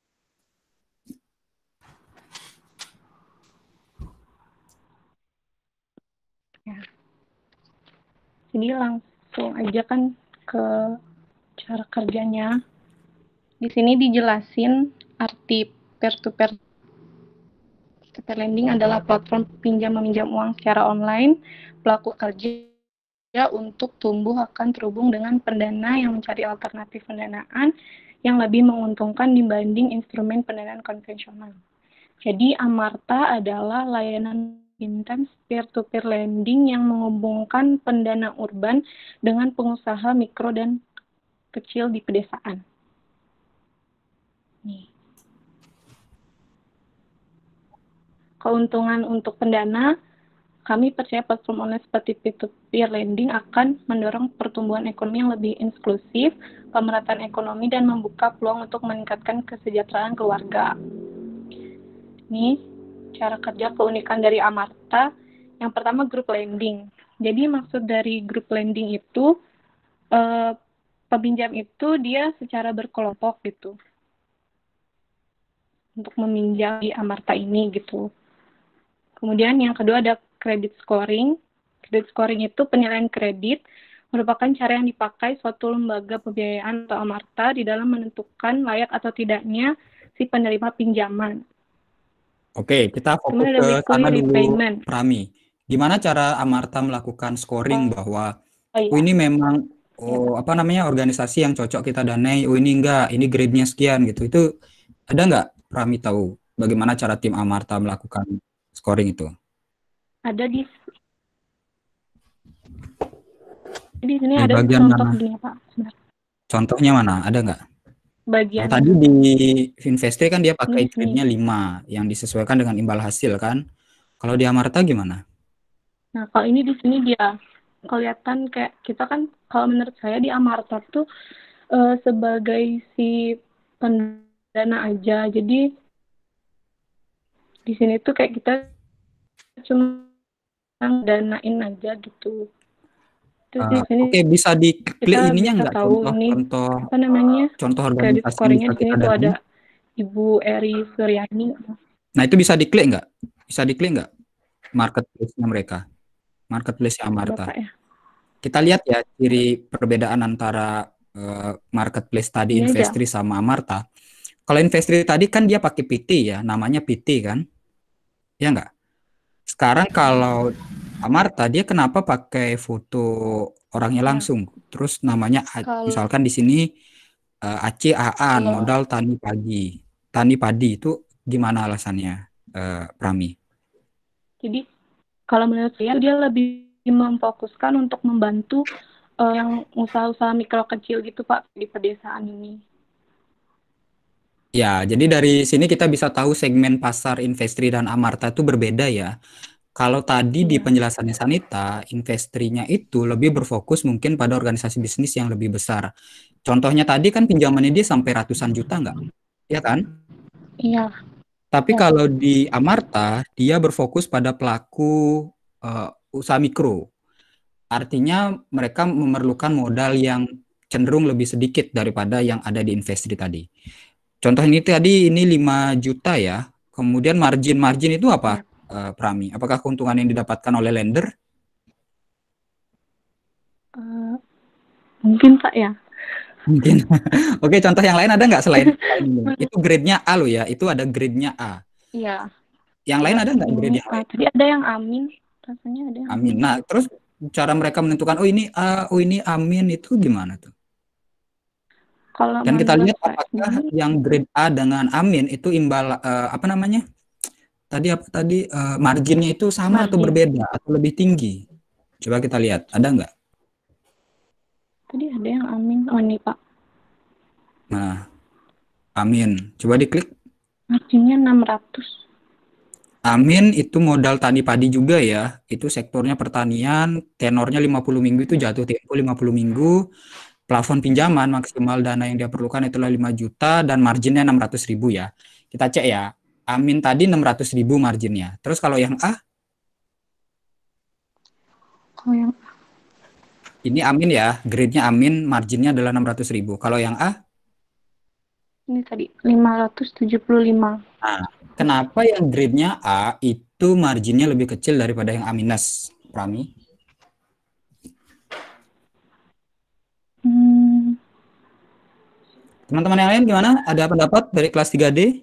Ya. Jadi langsung aja kan ke cara kerjanya. Di sini dijelasin arti peer-to-peer lending adalah platform pinjam meminjam uang secara online. Pelaku kerja untuk tumbuh akan terhubung dengan pendana yang mencari alternatif pendanaan yang lebih menguntungkan dibanding instrumen pendanaan konvensional. Jadi Amarta adalah layanan intens peer-to-peer lending yang menghubungkan pendana urban dengan pengusaha mikro dan kecil di pedesaan. Nih. Keuntungan untuk pendana, kami percaya platform online seperti peer-to-peer lending akan mendorong pertumbuhan ekonomi yang lebih inklusif, pemerataan ekonomi, dan membuka peluang untuk meningkatkan kesejahteraan keluarga. Ini cara kerja keunikan dari Amarta. Yang pertama, group lending. Jadi maksud dari group lending itu, peminjam itu dia secara berkelompok gitu. Untuk meminjam di Amarta ini gitu. Kemudian yang kedua ada credit scoring. Credit scoring itu penilaian kredit merupakan cara yang dipakai suatu lembaga pembiayaan atau Amarta di dalam menentukan layak atau tidaknya si penerima pinjaman. Oke, kita fokus ke sana dulu, Prami. Gimana cara Amarta melakukan scoring bahwa ini memang apa namanya organisasi yang cocok kita danai, ini enggak, ini grade-nya sekian gitu. Itu ada nggak Prami tahu bagaimana cara tim Amarta melakukan scoring itu? Ada di sini Di ada bagian contoh mana? gini, Pak. Sebentar. Contohnya mana? Ada nggak? Bagian tadi di Investri kan dia pakai ini. grade-nya 5 yang disesuaikan dengan imbal hasil kan. Kalau di Amarta gimana? Nah, kalau ini di sini dia kelihatan kayak kita kan kalau menurut saya di Amarta tuh sebagai si pendana aja. Jadi di sini tuh kayak kita cuma danain aja gitu. Terus di sini Oke, bisa diklik kita ininya bisa nggak? tahu nih Contoh-contoh apa namanya contoh kredit organisasi yang scoringnya bisa di sini kita tuh danai. ada Ibu Eri Suryani. Nah, itu bisa diklik nggak? Bisa diklik nggak? Marketplace-nya mereka. Marketplace Coba Amarta. Kak ya. Kita lihat ya ciri perbedaan antara marketplace tadi Ini aja. Investri sama Amarta. Kalau Investri tadi kan dia pakai PT ya, namanya PT kan? Ya nggak? Sekarang kalau Amarta dia kenapa pakai foto orangnya Ya. langsung? Terus namanya Kalau misalkan di sini Aceh Aan kalau modal tani pagi. Tani padi itu gimana alasannya, Prami? jadi kalau menurut saya dia lebih memfokuskan untuk membantu yang usaha-usaha mikro kecil gitu Pak di pedesaan ini. Ya, jadi dari sini kita bisa tahu segmen pasar Investri dan Amarta itu berbeda ya. Kalau tadi di Iya. penjelasannya Sanita, Investrinya itu lebih berfokus mungkin pada organisasi bisnis yang lebih besar. Contohnya tadi kan pinjamannya dia sampai ratusan juta nggak? Ya kan? Iya. Tapi Ya. kalau di Amarta, dia berfokus pada pelaku usaha mikro. Artinya mereka memerlukan modal yang cenderung lebih sedikit daripada yang ada di Investri tadi. Contoh ini tadi ini 5 juta ya. Kemudian margin itu apa, Ya. Prami? Apakah keuntungan yang didapatkan oleh lender? Mungkin Pak ya. Mungkin. Oke, contoh yang lain ada nggak selain ini? Itu grade-nya A loh ya. Itu ada grade-nya A. Iya. Yang lain ada nggak grade Ini yang lain? tadi ada yang Amin. Rasanya ada yang Amin. Amin. Nah, terus cara mereka menentukan oh ini A, oh ini Amin itu gimana tuh? Kalau Dan kita menurut lihat saya apakah ini yang grade A dengan Amin itu apa namanya? Tadi apa tadi marginnya itu sama atau margin. berbeda atau lebih tinggi? Coba kita lihat, ada nggak? Tadi ada yang Amin. Oh ini Pak. Nah, Amin. Coba diklik. Marginnya 600. Amin itu modal tani padi juga ya. Itu sektornya pertanian, tenornya 50 minggu itu jatuh tempo 50 minggu. Plafon pinjaman maksimal dana yang dia perlukan itulah 5 juta dan marginnya 600.000 ya. Kita cek ya. Amin tadi 600.000 marginnya. Terus kalau yang A, Kalau yang ini Amin ya, grade-nya Amin, marginnya adalah 600.000. Kalau yang A, ini tadi 575. nah, kenapa yang grade-nya A itu marginnya lebih kecil daripada yang A minus, Prami? Teman-teman yang lain gimana? Ada pendapat dari kelas 3D?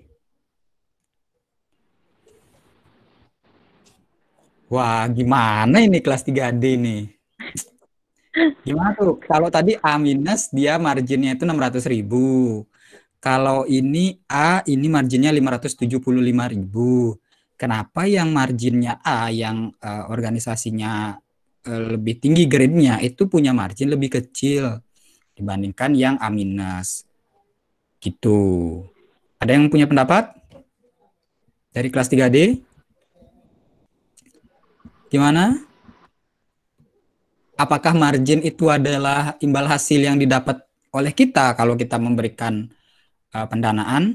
Wah, gimana ini kelas 3D nih? Gimana tuh? Kalau tadi A minus dia marginnya itu 600.000. Kalau ini A, ini marginnya 575.000. Kenapa yang marginnya A, yang organisasinya lebih tinggi grade-nya, itu punya margin lebih kecil dibandingkan yang A minus? Gitu. Ada yang punya pendapat? Dari kelas 3D? Gimana? Apakah margin itu adalah imbal hasil yang didapat oleh kita kalau kita memberikan pendanaan?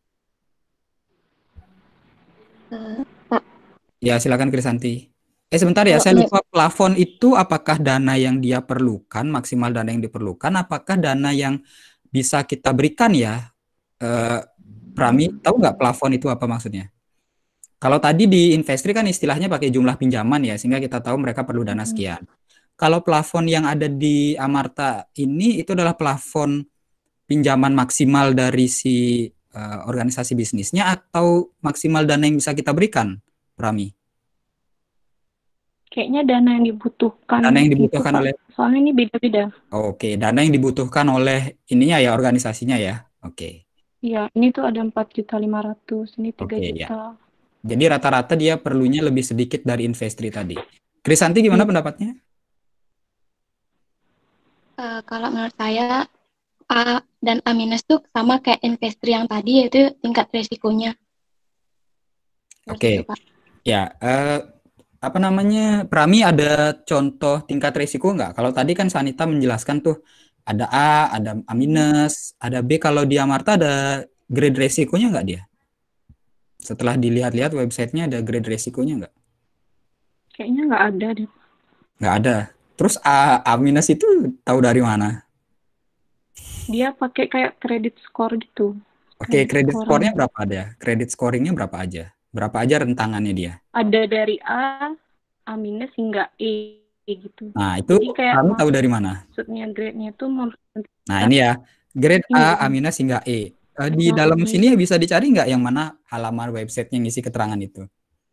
Pak, Ya, silakan Krisanti. Sebentar ya, kalau saya lupa plafon itu apakah dana yang dia perlukan, maksimal dana yang diperlukan, apakah dana yang bisa kita berikan ya? Prami, tahu nggak plafon itu apa maksudnya? Kalau tadi di Investri kan istilahnya pakai jumlah pinjaman ya, sehingga kita tahu mereka perlu dana sekian. Kalau plafon yang ada di Amarta ini itu adalah plafon pinjaman maksimal dari si organisasi bisnisnya atau maksimal dana yang bisa kita berikan, Prami? Kayaknya dana yang dibutuhkan. Dana yang gitu, dibutuhkan Pak. oleh Soalnya ini beda-beda. Oke, dana yang dibutuhkan oleh ininya ya organisasinya ya. Oke. Iya, ini tuh ada 4.500.000, ini 3 Oke, ya. juta. Jadi rata-rata dia perlunya lebih sedikit dari Investri tadi. Krisanti gimana pendapatnya? kalau menurut saya A dan A minus tuh sama kayak Investri yang tadi, yaitu tingkat resikonya. Oke. Gitu, Pak. Ya, apa namanya, Prami ada contoh tingkat risiko nggak? Kalau tadi kan Sanita menjelaskan tuh ada A, ada A minus, ada B. Kalau di Amarta ada grade resikonya nggak dia? Setelah dilihat-lihat websitenya ada grade resikonya nggak? Kayaknya nggak ada deh. Nggak ada. Terus A minus itu tahu dari mana? Dia pakai kayak kredit score gitu. Oke, kredit Scoring. skornya berapa ada? Kredit scoringnya berapa aja? Berapa aja rentangannya dia? Ada dari A minus hingga E gitu. Nah, itu Jadi kayak kamu tahu dari mana? maksudnya grade-nya itu Nah, ini ya, grade A, A ini minus hingga E. Di dalam teknologi. sini bisa dicari nggak yang mana halaman website yang ngisi keterangan itu?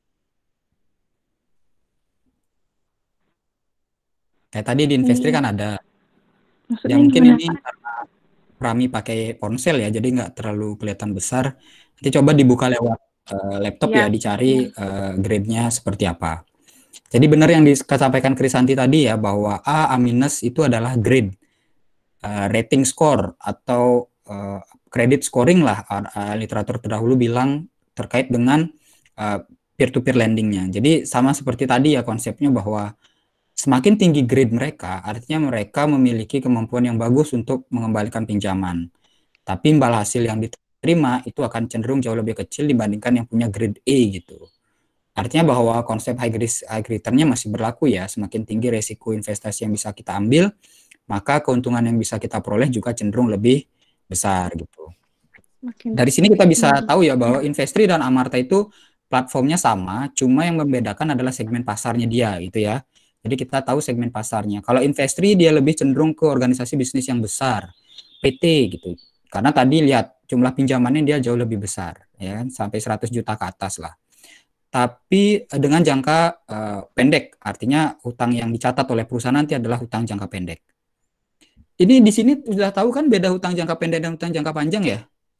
Kayak tadi di Investri kan ada. Ya Maksudnya mungkin gimana, ini Pak? karena Rami pakai ponsel ya, jadi nggak terlalu kelihatan besar. Nanti coba dibuka lewat laptop ya, Iya. dicari grade-nya seperti apa. Jadi benar yang disampaikan Krisanti tadi ya, bahwa A, A minus itu adalah grade, rating score, atau credit scoring lah, literatur terdahulu bilang terkait dengan peer-to-peer lendingnya. Jadi sama seperti tadi ya konsepnya, bahwa semakin tinggi grade mereka, artinya mereka memiliki kemampuan yang bagus untuk mengembalikan pinjaman. Tapi imbal hasil yang diterima itu akan cenderung jauh lebih kecil dibandingkan yang punya grade A gitu. Artinya bahwa konsep high risk high return-nya masih berlaku ya. Semakin tinggi resiko investasi yang bisa kita ambil, maka keuntungan yang bisa kita peroleh juga cenderung lebih besar gitu. Dari sini kita bisa tahu ya bahwa Investri dan Amarta itu platformnya sama, cuma yang membedakan adalah segmen pasarnya dia gitu ya. Jadi kita tahu segmen pasarnya. Kalau Investri dia lebih cenderung ke organisasi bisnis yang besar, PT gitu. Karena tadi lihat jumlah pinjamannya dia jauh lebih besar ya, sampai 100 juta ke atas lah. Tapi dengan jangka pendek, artinya hutang yang dicatat oleh perusahaan nanti adalah hutang jangka pendek. Ini di sini sudah tahu kan beda hutang jangka pendek dan hutang jangka panjang ya?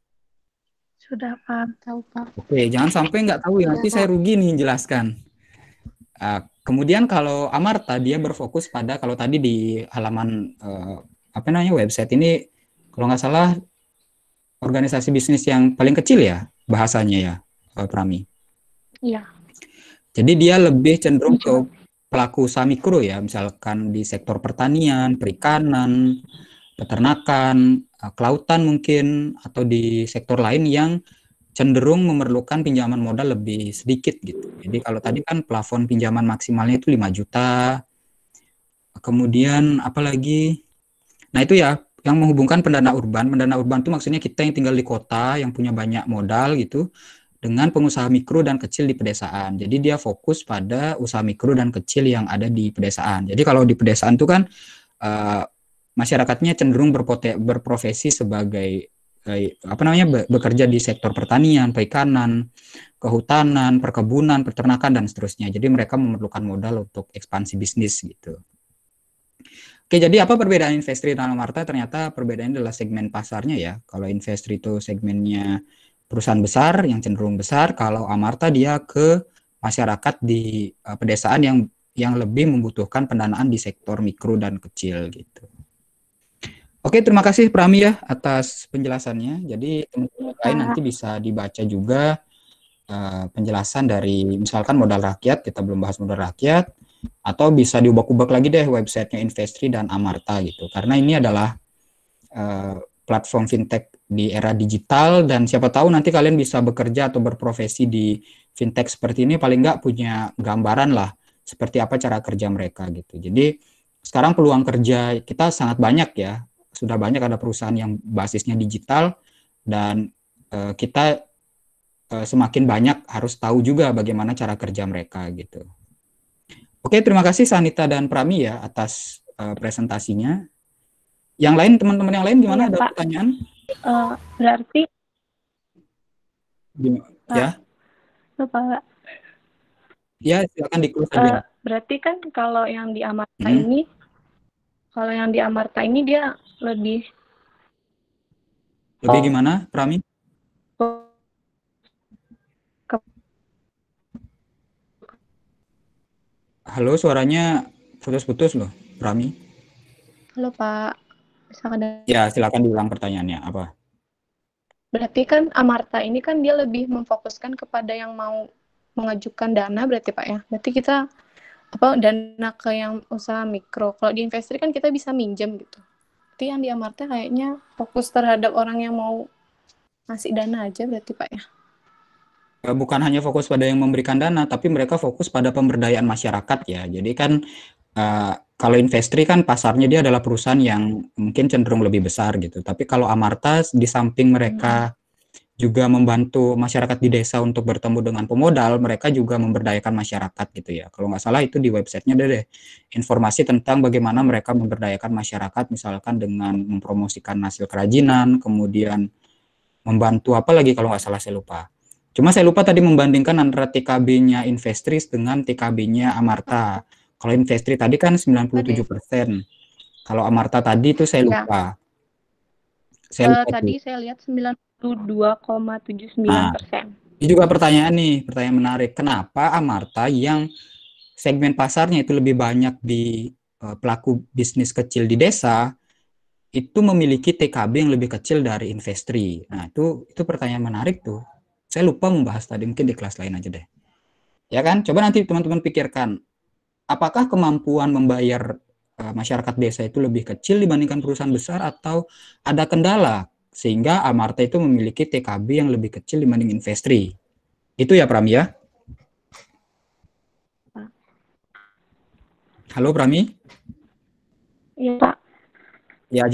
Sudah, Pak. Tahu, Pak. Oke, jangan sampai nggak tahu ya, nanti saya rugi nih jelaskan. Kemudian kalau Amarta dia berfokus pada, kalau tadi di halaman apa namanya website ini, kalau nggak salah organisasi bisnis yang paling kecil ya bahasanya ya, Prami. Iya. Jadi dia lebih cenderung ke pelaku usaha mikro ya, misalkan di sektor pertanian, perikanan, peternakan, kelautan mungkin, atau di sektor lain yang cenderung memerlukan pinjaman modal lebih sedikit gitu. Jadi kalau tadi kan plafon pinjaman maksimalnya itu 5 juta. Kemudian apalagi? Nah itu ya yang menghubungkan pendana urban. Pendana urban itu maksudnya kita yang tinggal di kota, yang punya banyak modal gitu, dengan pengusaha mikro dan kecil di pedesaan. Jadi dia fokus pada usaha mikro dan kecil yang ada di pedesaan. Jadi kalau di pedesaan itu kan masyarakatnya cenderung berprofesi sebagai apa namanya bekerja di sektor pertanian, perikanan, kehutanan, perkebunan, peternakan dan seterusnya. Jadi mereka memerlukan modal untuk ekspansi bisnis gitu. Oke, jadi apa perbedaan Investri dan Amarta? Ternyata perbedaannya adalah segmen pasarnya ya. Kalau Investri itu segmennya perusahaan besar yang cenderung besar, kalau Amarta dia ke masyarakat di pedesaan yang lebih membutuhkan pendanaan di sektor mikro dan kecil gitu. Oke, terima kasih Prami ya atas penjelasannya. Jadi teman-teman lain nanti bisa dibaca juga penjelasan dari misalkan modal rakyat, kita belum bahas modal rakyat, atau bisa diubah-ubah lagi deh websitenya Investri dan Amarta gitu. Karena ini adalah platform fintech di era digital, dan siapa tahu nanti kalian bisa bekerja atau berprofesi di fintech seperti ini, paling nggak punya gambaran lah seperti apa cara kerja mereka gitu. Jadi sekarang peluang kerja kita sangat banyak ya. Sudah banyak ada perusahaan yang basisnya digital, dan kita semakin banyak harus tahu juga bagaimana cara kerja mereka gitu. Oke, terima kasih Sanita dan Prami ya atas presentasinya. Yang lain, teman-teman yang lain gimana? Ada pertanyaan? Berarti ya? Pak. Ya, silakan di-close saja. Berarti kan kalau yang di Amarta ini, dia lebih gimana, Prami? Halo, suaranya putus-putus loh, Prami. Halo Pak. Ya, silakan diulang pertanyaannya apa? Berarti kan Amarta ini kan dia lebih memfokuskan kepada yang mau mengajukan dana berarti Pak ya. Berarti kita dana ke yang usaha mikro. Kalau di Investri kan kita bisa minjem gitu. Berarti yang di Amarta kayaknya fokus terhadap orang yang mau ngasih dana aja berarti Pak ya. Bukan hanya fokus pada yang memberikan dana, tapi mereka fokus pada pemberdayaan masyarakat ya. Jadi kan kalau Investri kan pasarnya dia adalah perusahaan yang mungkin cenderung lebih besar gitu. Tapi kalau Amarta di samping mereka juga membantu masyarakat di desa untuk bertemu dengan pemodal, mereka juga memberdayakan masyarakat gitu ya. Kalau nggak salah itu di websitenya ada deh informasi tentang bagaimana mereka memberdayakan masyarakat, misalkan dengan mempromosikan hasil kerajinan, kemudian membantu apa lagi kalau nggak salah saya lupa. Cuma saya lupa tadi membandingkan antara TKB-nya Investris dengan TKB-nya Amarta. Kalau Investri tadi kan 97%. Kalau Amarta tadi itu saya lupa. Tadi saya lihat 92,79%. Nah, ini juga pertanyaan menarik. Kenapa Amarta yang segmen pasarnya itu lebih banyak di pelaku bisnis kecil di desa, itu memiliki TKB yang lebih kecil dari Investri. Nah, itu pertanyaan menarik tuh. Saya lupa membahas tadi, mungkin di kelas lain aja deh. Ya kan? Coba nanti teman-teman pikirkan, apakah kemampuan membayar masyarakat desa itu lebih kecil dibandingkan perusahaan besar atau ada kendala sehingga Amarta itu memiliki TKB yang lebih kecil dibanding Investri. Itu ya Prami ya? Halo Prami? Iya Pak. Ya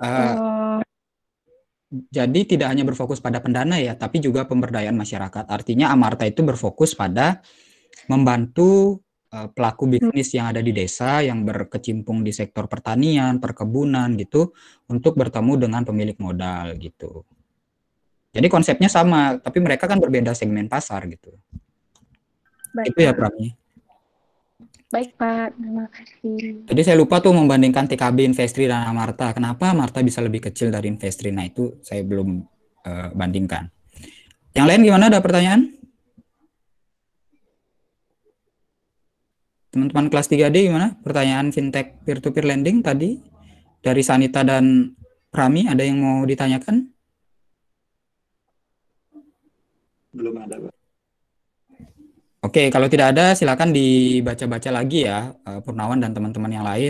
jadi tidak hanya berfokus pada pendana ya, tapi juga pemberdayaan masyarakat. Artinya Amarta itu berfokus pada membantu pelaku bisnis yang ada di desa yang berkecimpung di sektor pertanian, perkebunan gitu untuk bertemu dengan pemilik modal gitu. Jadi konsepnya sama, tapi mereka kan berbeda segmen pasar gitu. Baik, itu ya Prami. Baik Pak, terima kasih. Jadi saya lupa tuh membandingkan TKB, Investri dan Amarta. Kenapa Amarta bisa lebih kecil dari Investri? Nah itu saya belum bandingkan. Yang lain gimana? Ada pertanyaan? Teman-teman kelas 3D gimana? Pertanyaan fintech peer-to-peer lending tadi dari Sanita dan Prami, ada yang mau ditanyakan? Belum ada, Pak. Oke, kalau tidak ada silakan dibaca-baca lagi ya, Purnawan dan teman-teman yang lain,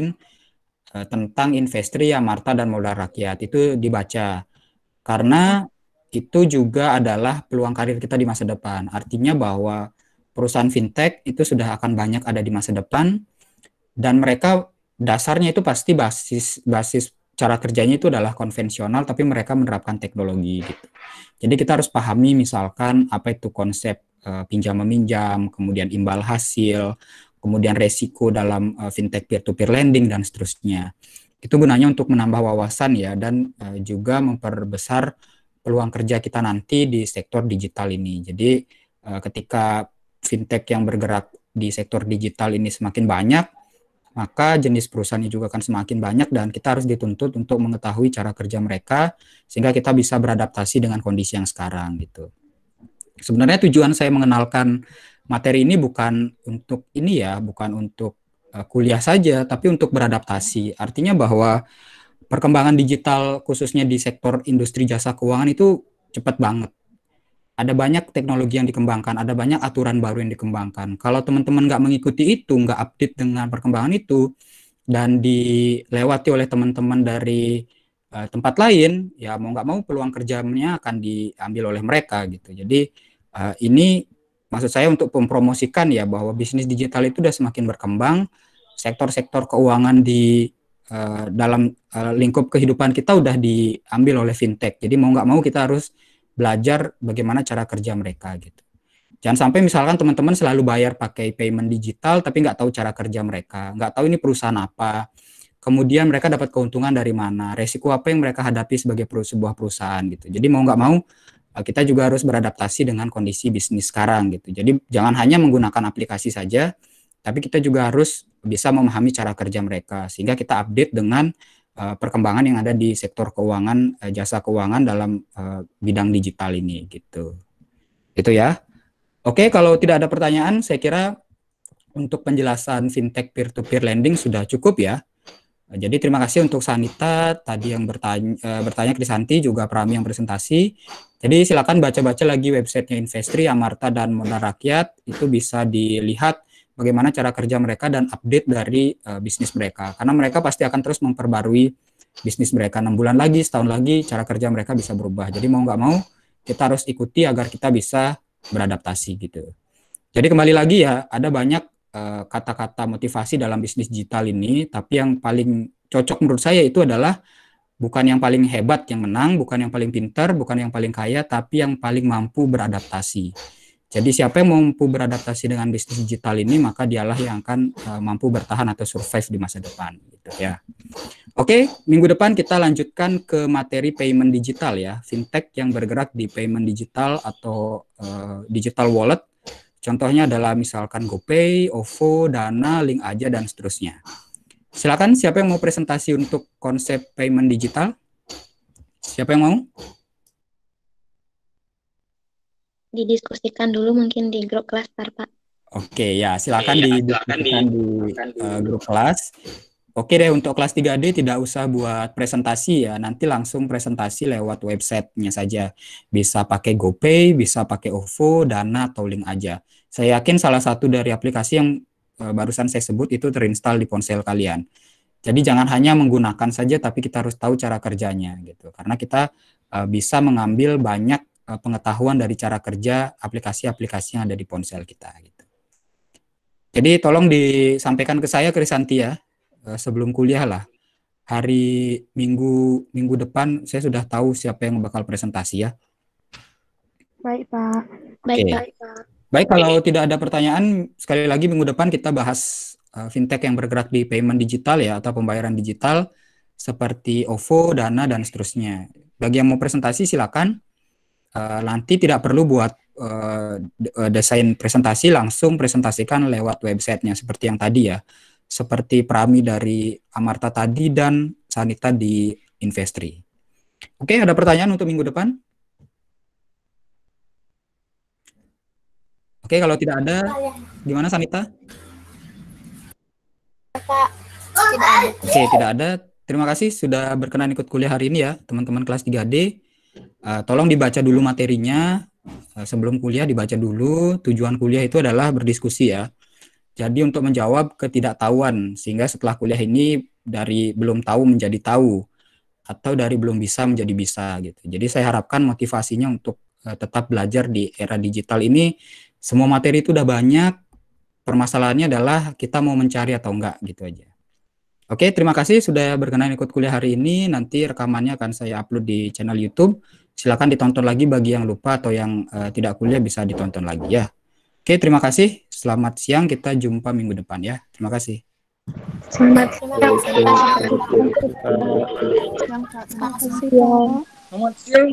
tentang Investri, Amarta, dan modal rakyat. Itu dibaca. Karena itu juga adalah peluang karir kita di masa depan. Artinya bahwa perusahaan fintech itu sudah akan banyak ada di masa depan, dan mereka dasarnya itu pasti basis cara kerjanya itu adalah konvensional, tapi mereka menerapkan teknologi gitu. Jadi kita harus pahami misalkan apa itu konsep pinjam meminjam, kemudian imbal hasil, kemudian resiko dalam fintech peer-to-peer lending dan seterusnya. Itu gunanya untuk menambah wawasan ya, dan juga memperbesar peluang kerja kita nanti di sektor digital ini. Jadi ketika fintech yang bergerak di sektor digital ini semakin banyak, maka jenis perusahaannya juga akan semakin banyak dan kita harus dituntut untuk mengetahui cara kerja mereka sehingga kita bisa beradaptasi dengan kondisi yang sekarang gitu. Sebenarnya tujuan saya mengenalkan materi ini bukan untuk ini ya, bukan untuk kuliah saja, tapi untuk beradaptasi. Artinya bahwa perkembangan digital khususnya di sektor industri jasa keuangan itu cepat banget. Ada banyak teknologi yang dikembangkan, ada banyak aturan baru yang dikembangkan. Kalau teman-teman nggak mengikuti itu, nggak update dengan perkembangan itu, dan dilewati oleh teman-teman dari tempat lain, ya mau nggak mau peluang kerjanya akan diambil oleh mereka gitu. Jadi ini maksud saya untuk mempromosikan ya bahwa bisnis digital itu sudah semakin berkembang, sektor-sektor keuangan di dalam lingkup kehidupan kita udah diambil oleh fintech. Jadi mau nggak mau kita harus belajar bagaimana cara kerja mereka gitu. Jangan sampai misalkan teman-teman selalu bayar pakai payment digital tapi nggak tahu cara kerja mereka, nggak tahu ini perusahaan apa, kemudian mereka dapat keuntungan dari mana, resiko apa yang mereka hadapi sebagai sebuah perusahaan gitu. Jadi mau nggak mau kita juga harus beradaptasi dengan kondisi bisnis sekarang gitu. Jadi jangan hanya menggunakan aplikasi saja, tapi kita juga harus bisa memahami cara kerja mereka sehingga kita update dengan perkembangan yang ada di sektor keuangan, jasa keuangan dalam bidang digital ini gitu. Itu ya. Oke, kalau tidak ada pertanyaan, saya kira untuk penjelasan fintech peer-to-peer lending sudah cukup ya. Jadi terima kasih untuk Sanita tadi yang bertanya, Krisanti juga Prami yang presentasi. Jadi silakan baca-baca lagi websitenya Investri, Amarta, dan Modal Rakyat. Itu bisa dilihat bagaimana cara kerja mereka dan update dari bisnis mereka. Karena mereka pasti akan terus memperbarui bisnis mereka. 6 bulan lagi, setahun lagi, cara kerja mereka bisa berubah. Jadi mau nggak mau, kita harus ikuti agar kita bisa beradaptasi gitu. Jadi kembali lagi ya, ada banyak kata-kata motivasi dalam bisnis digital ini, tapi yang paling cocok menurut saya itu adalah bukan yang paling hebat yang menang, bukan yang paling pintar, bukan yang paling kaya, tapi yang paling mampu beradaptasi. Jadi siapa yang mampu beradaptasi dengan bisnis digital ini, maka dialah yang akan mampu bertahan atau survive di masa depan, gitu ya. Oke, minggu depan kita lanjutkan ke materi payment digital ya, fintech yang bergerak di payment digital atau digital wallet. Contohnya adalah misalkan GoPay, OVO, Dana, Link Aja, dan seterusnya. Silakan, siapa yang mau presentasi untuk konsep payment digital? Siapa yang mau? Didiskusikan dulu mungkin di grup kelas, Pak. Oke, ya silakan didiskusikan di grup kelas. Oke deh, untuk kelas 3D tidak usah buat presentasi ya, nanti langsung presentasi lewat websitenya saja. Bisa pakai GoPay, bisa pakai OVO, Dana, atau Link Aja. Saya yakin salah satu dari aplikasi yang barusan saya sebut itu terinstall di ponsel kalian. Jadi jangan hanya menggunakan saja, tapi kita harus tahu cara kerjanya gitu. Karena kita bisa mengambil banyak pengetahuan dari cara kerja aplikasi-aplikasi yang ada di ponsel kita. Gitu. Jadi tolong disampaikan ke saya, Krisanti ya, sebelum kuliah lah. Hari minggu depan saya sudah tahu siapa yang bakal presentasi ya. Baik, Pak. Baik, Oke. Pak. Baik, kalau tidak ada pertanyaan, sekali lagi minggu depan kita bahas fintech yang bergerak di payment digital ya, atau pembayaran digital, seperti OVO, Dana, dan seterusnya. Bagi yang mau presentasi, silakan. Nanti tidak perlu buat desain presentasi, langsung presentasikan lewat websitenya, seperti yang tadi ya. Seperti Prami dari Amarta tadi, dan Sanita di Investri. Oke, ada pertanyaan untuk minggu depan? Oke, kalau tidak ada, gimana Sanita? Pak, tidak ada. Oke, tidak ada. Terima kasih sudah berkenan ikut kuliah hari ini ya, teman-teman kelas 3D. Tolong dibaca dulu materinya. Sebelum kuliah dibaca dulu. Tujuan kuliah itu adalah berdiskusi ya. Jadi untuk menjawab ketidaktahuan, sehingga setelah kuliah ini dari belum tahu menjadi tahu, atau dari belum bisa menjadi bisa gitu. Jadi saya harapkan motivasinya untuk tetap belajar di era digital ini. Semua materi itu udah banyak, permasalahannya adalah kita mau mencari atau enggak gitu aja. Oke, terima kasih sudah berkenan ikut kuliah hari ini. Nanti rekamannya akan saya upload di channel YouTube. Silakan ditonton lagi bagi yang lupa atau yang tidak kuliah bisa ditonton lagi ya. Oke, terima kasih. Selamat siang, kita jumpa minggu depan ya. Terima kasih. Selamat Terima kasih. siang.